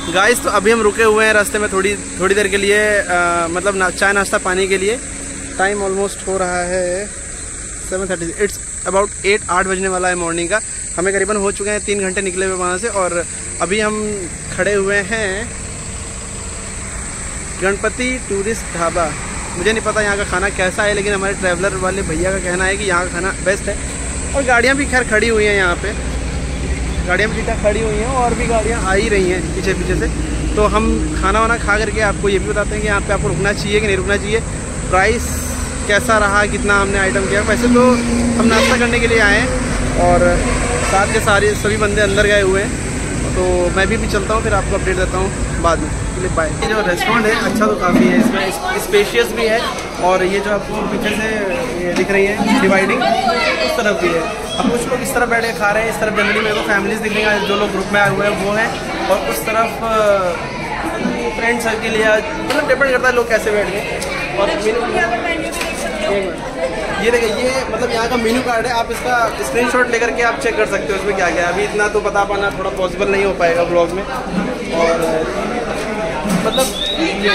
Guys तो अभी हम रुके हुए हैं रास्ते में थोड़ी देर के लिए, मतलब चाय नाश्ता पानी के लिए। टाइम ऑलमोस्ट हो रहा है 7:30, इट्स अबाउट 8 बजने वाला है मॉर्निंग का। हमें करीबन हो चुके हैं 3 घंटे निकले हुए वहाँ से, और अभी हम खड़े हुए हैं गणपति टूरिस्ट ढाबा। मुझे नहीं पता यहाँ का खाना कैसा है, लेकिन हमारे ट्रैवलर वाले भैया का कहना है कि यहाँ का खाना बेस्ट है। और गाड़ियाँ भी खैर खड़ी हुई हैं यहाँ पे, गाड़ियाँ भी ठीक खड़ी हुई हैं और भी गाड़ियाँ आ ही रही हैं पीछे से। तो हम खाना वाना खा करके आपको ये भी बताते हैं कि यहाँ पे आपको रुकना चाहिए कि नहीं रुकना चाहिए, प्राइस कैसा रहा, कितना हमने आइटम किया। वैसे तो हम नाश्ता करने के लिए आए हैं और साथ के सभी बंदे अंदर गए हुए हैं, तो मैं भी चलता हूँ, फिर आपको अपडेट देता हूँ बाद में। चलिए बाय। ये जो रेस्टोरेंट है अच्छा तो काफ़ी है, इसमें स्पेशियस भी है, और ये जो आपको पीछे से ये दिख रही है डिवाइडिंग, उस तरफ भी है। अब कुछ लोग इस तरफ बैठे खा रहे हैं, इस तरफ जनरली मेरे को फैमिलीज दिख रही हैं, जो लोग ग्रुप में आए हुए हैं वो हैं, और उस तरफ फ्रेंड सर्किल या मतलब डिपेंड करता है लोग कैसे बैठ गए। और ये देखिए, ये मतलब यहाँ का मेन्यू कार्ड है, आप इसका स्क्रीनशॉट लेकर के आप चेक कर सकते हो इसमें क्या क्या है। अभी इतना तो बता पाना थोड़ा पॉसिबल नहीं हो पाएगा ब्लॉग में, और मतलब ये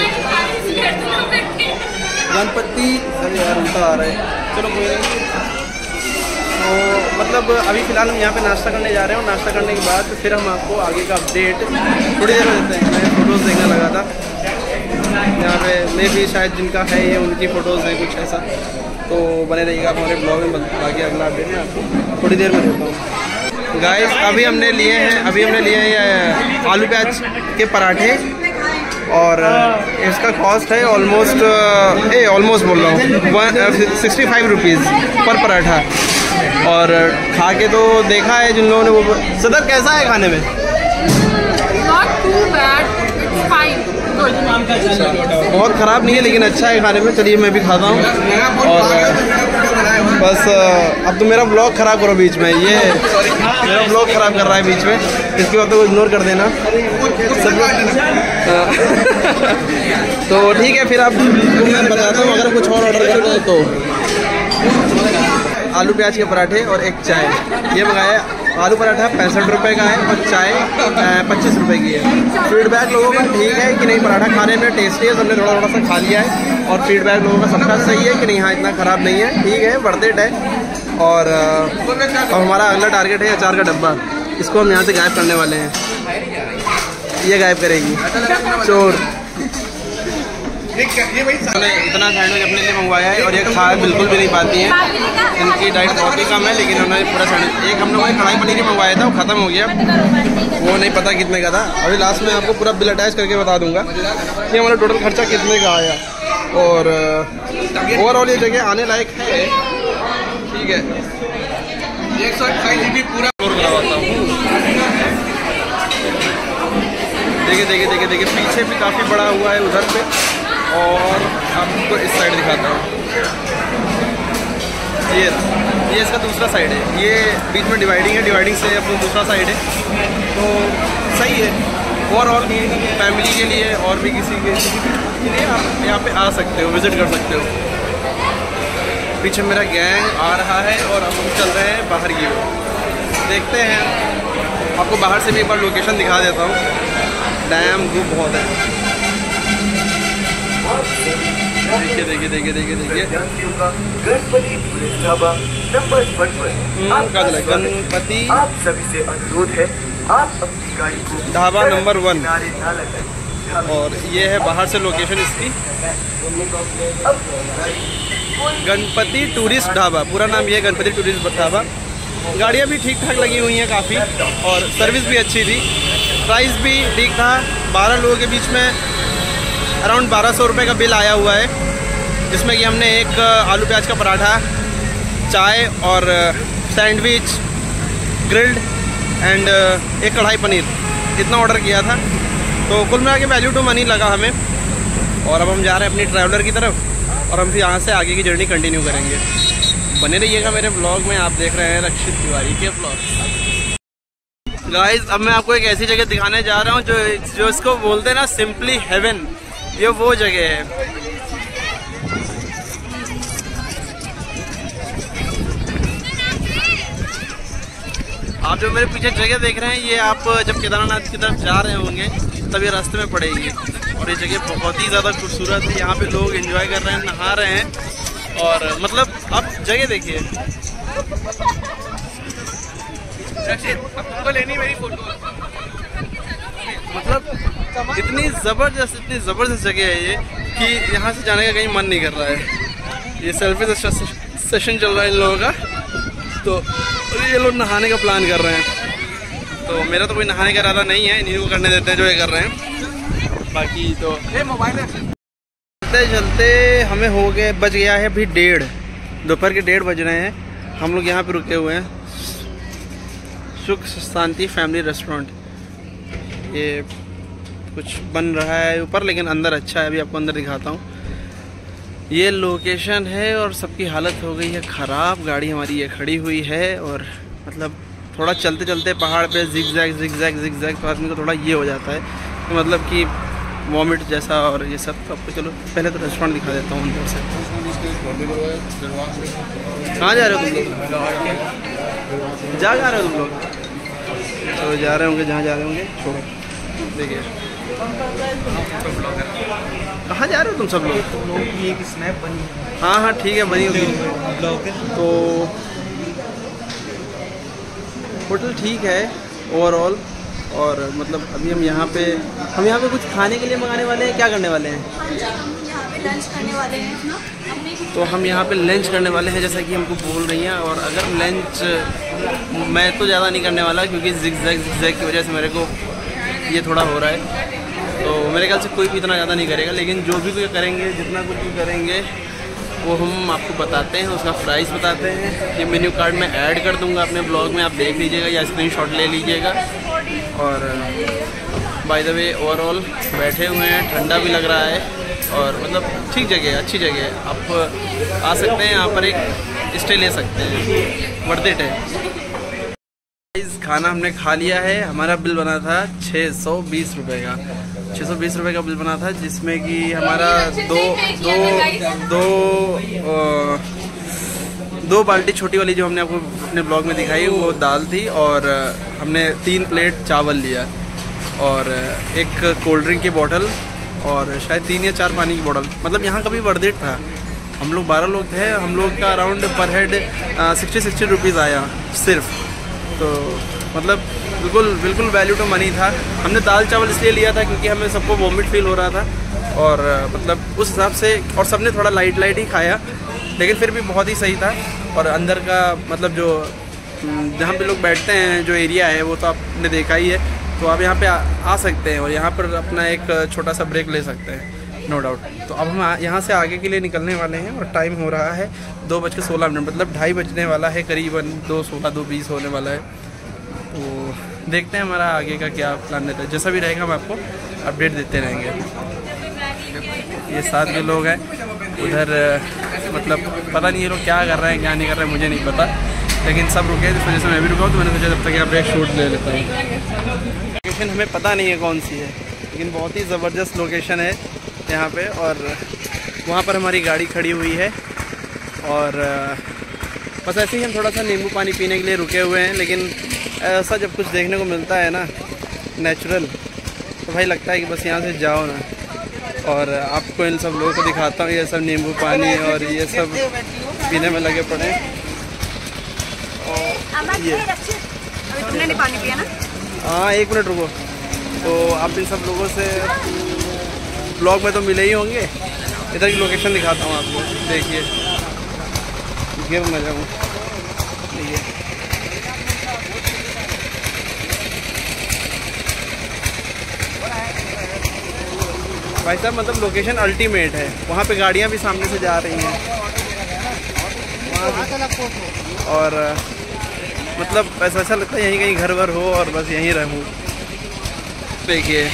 गणपति, अरे यार उल्टा आ रहा है, चलो कोई नहीं। तो मतलब अभी फ़िलहाल हम यहाँ पे नाश्ता करने जा रहे हैं, और नाश्ता करने के बाद फिर हम आपको आगे का अपडेट थोड़ी देर में देते हैं। मैं फ़ोटोज़ देखने लगा था यहाँ पे, मैं भी शायद जिनका है ये उनकी फ़ोटोज़ हैं कुछ ऐसा, तो बने रहिएगा हमारे ब्लॉग में। बाकी अगला अपडेट मैं आपको थोड़ी देर में देता हूँ। गाइस अभी हमने लिए हैं ये आलू प्याज के पराठे, और इसका कॉस्ट है ऑलमोस्ट बोल रहा हूँ 65 रुपीज़ पर पराठा। और खा के तो देखा है जिन लोगों ने वो। सदर कैसा है खाने में? Not too bad, it's fine. बहुत ख़राब नहीं है लेकिन अच्छा है खाने में। चलिए मैं भी खाता हूँ, और बस अब तो मेरा ब्लॉग ख़राब करो बीच में, ये मेरा ब्लॉग ख़राब कर रहा है बीच में, इसकी बात को इग्नोर कर देना। तो ठीक है, फिर आप मैं बताता हूँ अगर कुछ और ऑर्डर करना है तो। आलू प्याज के पराठे और एक चाय ये मंगाया। आलू पराठा 65 रुपये का है और चाय 25 रुपये की है। फीडबैक लोगों का ठीक है कि नहीं, पराठा खाने में टेस्टी है, सबने थोड़ा सा खा लिया है, और फीडबैक लोगों का सबका सही है कि नहीं, हाँ इतना ख़राब नहीं है, ठीक है, वर्थ इट है। और अब हमारा अगला टारगेट है अचार का डब्बा, इसको हम यहाँ से गायब करने वाले हैं, ये गायब करेगी चोर। इतना सैंडविच अपने लिए मंगवाया है, और ये खा बिल्कुल भी नहीं पाती हैं, इनकी डाइट बहुत ही कम है, लेकिन उन्होंने पूरा सैंडविच, एक हम लोगों ने कढ़ाई पनीर मंगवाया था, वो ख़त्म हो गया, वो नहीं पता कितने का था। अभी लास्ट में आपको पूरा बिल अटैच करके बता दूंगा कि हमारा टोटल खर्चा कितने का आया। और ओवरऑल ये जगह आने लायक है, ठीक है। 128 GB पूरा करवाता हूँ। देखिए पीछे भी काफ़ी बड़ा हुआ है उधर पे, और आपको इस साइड दिखाता हूँ, ये इसका दूसरा साइड है, ये बीच में डिवाइडिंग है, डिवाइडिंग से अपना दूसरा साइड है, तो सही है। ओवरऑल फैमिली के लिए और भी किसी के लिए आप यहाँ पे आ सकते हो, विज़िट कर सकते हो। पीछे मेरा गैंग आ रहा है और हम चल रहे हैं बाहर की ओर। देखते हैं, आपको बाहर से भी एक बार लोकेशन दिखा देता हूँ। डैम धूप बहुत है, देखिए गणपति आप सभी से अनुरोध है, आप अपनी गाड़ी को ढाबा नंबर 1, लगा। और ये है बाहर से लोकेशन इसकी, गणपति टूरिस्ट ढाबा, पूरा नाम ये है गणपति टूरिस्ट ढाबा। गाड़ियाँ भी ठीक ठाक लगी हुई हैं काफ़ी, और सर्विस भी अच्छी थी, प्राइस भी ठीक था। 12 लोगों के बीच में अराउंड 1200 रुपये का बिल आया हुआ है, जिसमें कि हमने एक आलू प्याज का पराठा, चाय और सैंडविच, ग्रिल्ड एंड एक कढ़ाई पनीर, इतना ऑर्डर किया था। तो कुल मिला के वैल्यू टू मनी लगा हमें। और अब हम जा रहे हैं अपनी ट्रैवलर की तरफ, और हम फिर यहाँ से आगे की जर्नी कंटिन्यू करेंगे। बने रहिएगा मेरे ब्लॉग में, आप देख रहे हैं रक्षित तिवारी के ब्लॉग। गाइस अब मैं आपको एक ऐसी जगह दिखाने जा रहा हूँ जो इसको बोलते हैं ना सिंपली हेवन, ये वो जगह है। आप जो मेरे पीछे जगह देख रहे हैं, ये आप जब केदारनाथ की तरफ जा रहे होंगे तब ये रास्ते में पड़ेगी। और ये जगह बहुत ही ज़्यादा खूबसूरत है। यहाँ पे लोग एंजॉय कर रहे हैं, नहा रहे हैं, और मतलब आप जगह देखिए। आपको लेनी मेरी फोटो। मतलब इतनी ज़बरदस्त जगह है ये कि यहाँ से जाने का कहीं मन नहीं कर रहा है। ये सेल्फी सेशन चल रहा है इन लोगों का, तो ये लोग नहाने का प्लान कर रहे हैं। तो मेरा तो कोई नहाने का इरादा नहीं है, इन्हीं को करने देते हैं जो ये कर रहे हैं। बाकी तो चलते चलते हमें हो गए, बज गया है अभी 1:30, दोपहर के 1:30 बज रहे हैं। हम लोग यहाँ पे रुके हुए हैं, सुख शांति फैमिली रेस्टोरेंट। ये कुछ बन रहा है ऊपर, लेकिन अंदर अच्छा है। अभी आपको अंदर दिखाता हूँ। ये लोकेशन है और सबकी हालत हो गई है ख़राब। गाड़ी हमारी ये खड़ी हुई है, और मतलब थोड़ा चलते चलते पहाड़ पे जिगजैग तो आदमी को थोड़ा ये हो जाता है कि मतलब कि वॉमिट जैसा और ये सब। तो आपको चलो पहले तो रेस्टोरेंट दिखा देता हूँ अंदर से। कहाँ जा रहे हो तुम लोग? जा रहे हो तुम लोग? तो जा रहे होंगे, जहाँ जा रहे होंगे छोड़ो। देखिए कहाँ जा रहे हो तुम सब लोग? एक स्नैप बनी। हाँ ठीक है, बनी होगी। तो होटल ठीक है ओवरऑल। और मतलब अभी हम यहाँ पे कुछ खाने के लिए मंगाने वाले हैं। क्या करने वाले हैं? लंच करने वाले हैं। तो हम यहाँ पे लंच करने वाले हैं, जैसा कि हमको बोल रही हैं। और अगर लंच मैं तो ज़्यादा नहीं करने वाला, क्योंकि जिगजैग की वजह से मेरे को ये थोड़ा हो रहा है। तो मेरे ख्याल से कोई भी इतना ज़्यादा नहीं करेगा, लेकिन जो भी कोई करेंगे, जितना कुछ भी करेंगे वो हम आपको बताते हैं, उसका प्राइस बताते हैं। ये मेन्यू कार्ड में ऐड कर दूंगा अपने ब्लॉग में, आप देख लीजिएगा या स्क्रीनशॉट ले लीजिएगा। और बाय द वे ओवरऑल बैठे हुए हैं, ठंडा भी लग रहा है, और मतलब ठीक जगह है, अच्छी जगह है। आप आ सकते हैं यहाँ पर, एक स्टे ले सकते हैं, वर्थ इट है। खाना हमने खा लिया है। हमारा बिल बना था 620 रुपये का। 620 रुपये का बिल बना था, जिसमें कि हमारा दो बाल्टी छोटी वाली जो हमने आपको अपने ब्लॉग में दिखाई वो दाल थी, और हमने 3 प्लेट चावल लिया, और एक कोल्ड ड्रिंक की बोतल, और शायद 3 या 4 पानी की बोतल। मतलब यहाँ का भी वर्थ इट था। हम लोग 12 लोग थे, हम लोग का अराउंड पर हेड 60 रुपीज़ आया सिर्फ। तो मतलब बिल्कुल वैल्यू टू मनी था। हमने दाल चावल इसलिए लिया था क्योंकि हमें सबको वॉमिट फील हो रहा था, और मतलब उस हिसाब से, और सबने थोड़ा लाइट ही खाया, लेकिन फिर भी बहुत ही सही था। और अंदर का मतलब जो जहाँ पे लोग बैठते हैं, जो एरिया है, वो तो आपने देखा ही है। तो आप यहाँ पे आ सकते हैं, और यहाँ पर अपना एक छोटा सा ब्रेक ले सकते हैं, नो डाउट। तो अब हम यहाँ से आगे के लिए निकलने वाले हैं, और टाइम हो रहा है 2:16, मतलब 2:30 बजने वाला है, करीबन 2:16 2:20 होने वाला है। तो देखते हैं हमारा आगे का क्या प्लान रहता है। जैसा भी रहेगा हम आपको अपडेट देते रहेंगे। ये साथ में लोग हैं उधर, मतलब पता नहीं ये लोग क्या कर रहे हैं क्या नहीं कर रहे हैं, मुझे नहीं पता, लेकिन सब रुके, जिस वजह से मैं भी रुका हूँ। तो मैंने सोचा जब तक यहाँ ब्रेक शूट ले लेता हूँ। लोकेशन हमें पता नहीं है कौन सी है, लेकिन बहुत ही ज़बरदस्त लोकेशन है यहाँ पे। और वहाँ पर हमारी गाड़ी खड़ी हुई है, और बस ऐसे ही हम थोड़ा सा नींबू पानी पीने के लिए रुके हुए हैं। लेकिन ऐसा जब कुछ देखने को मिलता है ना नेचुरल, तो भाई लगता है कि बस यहाँ से जाओ ना। और आपको इन सब लोगों को दिखाता हूँ, ये सब नींबू पानी और ये सब पीने में लगे पड़े हैं। और ये अभी तुमने नहीं पानी पिया ना? हाँ 1 मिनट रुको। तो आप इन सब लोगों से ब्लॉग में तो मिले ही होंगे। इधर की लोकेशन दिखाता हूँ आपको, देखिए, गिर न जाऊँ। देखिए भाई साहब, मतलब लोकेशन अल्टीमेट है। वहाँ पे गाड़ियाँ भी सामने से जा रही हैं और मतलब ऐसा लगता है यहीं कहीं घर वर हो और बस यहीं रहूँ। देखिए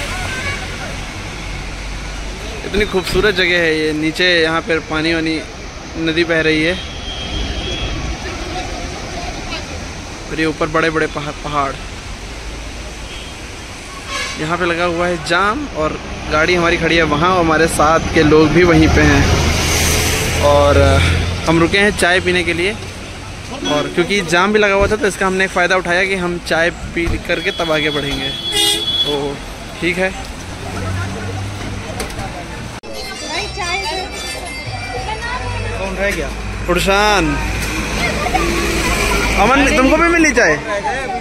इतनी खूबसूरत जगह है ये। नीचे यहाँ पर पानी वानी नदी बह रही है, और ये ऊपर बड़े बड़े पहाड़। यहाँ पे लगा हुआ है जाम, और गाड़ी हमारी खड़ी है वहाँ, और हमारे साथ के लोग भी वहीं पे हैं। और हम रुके हैं चाय पीने के लिए, और क्योंकि जाम भी लगा हुआ था तो इसका हमने फ़ायदा उठाया कि हम चाय पी करके तब आगे बढ़ेंगे। तो ठीक है। कौन रह गया? फुरशान, अमन तुमको भी मिली चाय?